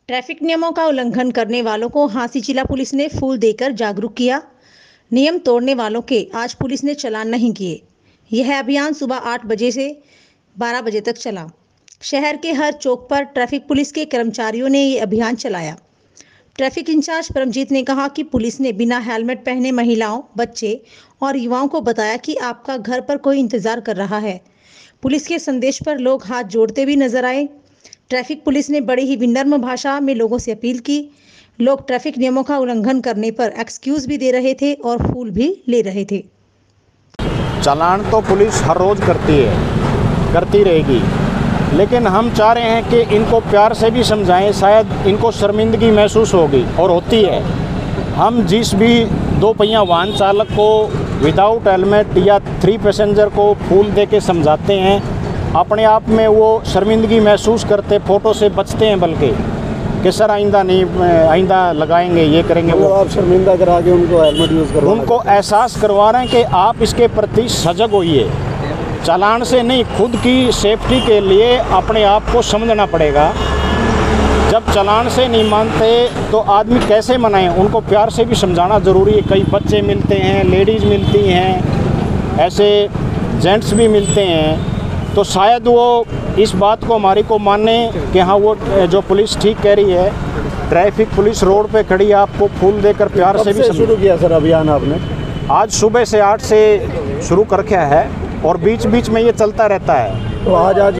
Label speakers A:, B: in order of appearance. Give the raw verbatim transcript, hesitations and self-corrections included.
A: Traffic नियमों का उल्लंघन करने वालों को हांसी जिला पुलिस ने फूल देकर जागरूक किया। नियम तोड़ने वालों के आज पुलिस ने चालान नहीं किए। यह अभियान सुबह आठ बजे से बारह बजे तक चला। शहर के हर चौक पर ट्रैफिक पुलिस के कर्मचारियों ने ये अभियान चलाया। ट्रैफिक इंचार्ज परमजीत ने कहा कि पुलिस ने बिना हेलमेट पहने महिलाओं, बच्चे और युवाओं को बताया कि आपका घर पर कोई इंतजार कर रहा है। पुलिस के संदेश पर लोग हाथ जोड़ते भी नजर आए। ट्रैफिक पुलिस ने बड़ी ही विनम्र भाषा में लोगों से अपील की। लोग ट्रैफिक नियमों का उल्लंघन करने पर एक्सक्यूज भी दे रहे थे और फूल भी ले रहे थे।
B: चालान तो पुलिस हर रोज़ करती है, करती रहेगी, लेकिन हम चाह रहे हैं कि इनको प्यार से भी समझाएं। शायद इनको शर्मिंदगी महसूस होगी और होती है। हम जिस भी दो पहिया वाहन चालक को विदाउट हेलमेट या थ्री पैसेंजर को फूल दे के समझाते हैं, अपने आप में वो शर्मिंदगी महसूस करते, फ़ोटो से बचते हैं, बल्कि कि सर आइंदा नहीं, आइंदा लगाएंगे, ये करेंगे। वो
C: आप शर्मिंदा करा के उनको हेलमेट यूज़ करवा,
B: उनको एहसास करवा रहे हैं कि आप इसके प्रति सजग होइए। चालान से नहीं, खुद की सेफ्टी के लिए अपने आप को समझना पड़ेगा। जब चालान से नहीं मानते तो आदमी कैसे मनाएं? उनको प्यार से भी समझाना ज़रूरी है। कई बच्चे मिलते हैं, लेडीज़ मिलती हैं, ऐसे जेंट्स भी मिलते हैं, तो शायद वो इस बात को हमारी को माने कि हाँ, वो जो पुलिस ठीक कह रही है। ट्रैफिक पुलिस रोड पे खड़ी, आपको फूल देकर प्यार से भी
C: शुरू किया सर अभियान आपने?
B: आज सुबह से आठ से शुरू कर रखा है और बीच बीच में ये चलता रहता है।
C: तो आज आज